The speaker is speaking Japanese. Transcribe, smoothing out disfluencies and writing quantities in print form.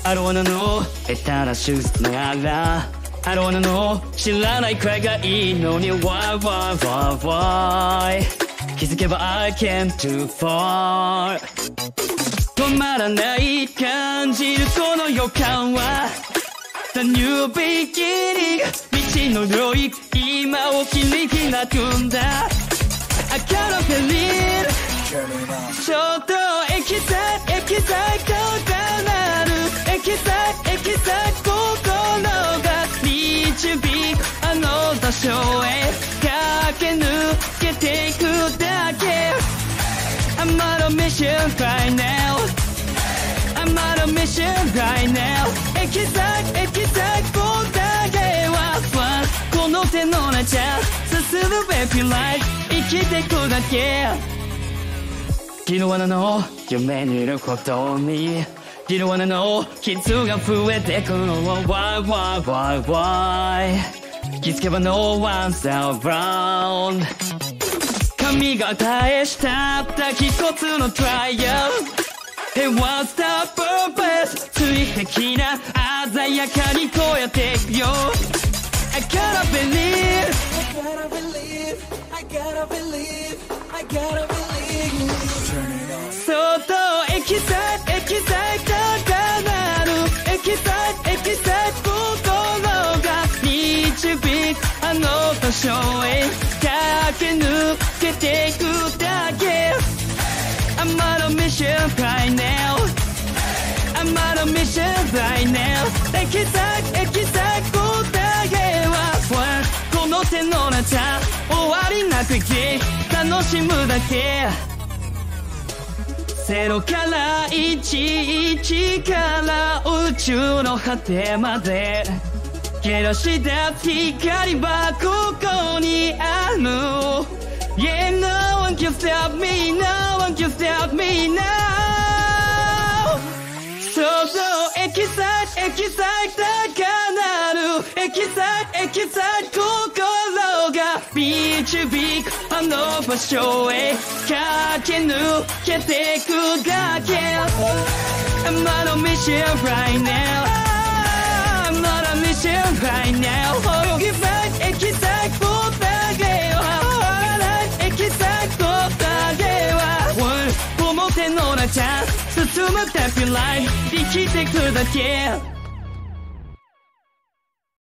I don't wanna know 得たら手術なら I don't wanna know 知らないくらいがいいのに Why why why why 気づけば I came too far 止まらない感じるこの予感は The new beginning 道の領域今を切り開くんだ I cannot believe ちょっとエキサイトがなるエキサイト心が導くあの場所へ駆け抜けていくだけ I'm on a mission right now I'm on a mission right now エキサイトだけはファンこの手の中進むべきライフ生きてくだけ You don't wanna know 夢見ることに You don't wanna know 傷が増えてくの Why why why why 気づけば No one's around 神が返したたった一つのトライアル And what's the purpose 追跡な鮮やかに超えていくよ I gotta believe I gotta believe I gotta believe そっとエキサイトがなるエキサイト心が導くあの場所へ駆け抜けていくだけ I'm on a mission right now I'm on a mission right now エキサイトだけはこの手の中終わりなく生き楽しむだけ0から11から宇宙の果てまで照らし出す光はここにある Yeah, no one can stop me, no one can stop me now そうそうエキサイトがなるエキサイト心が導くあの場所へ駆け抜けていくだけ I'm on a mission right now I'm on a mission right now エキサイトだけはエキサイトだけは表の中進むたびライフ生きてくだけ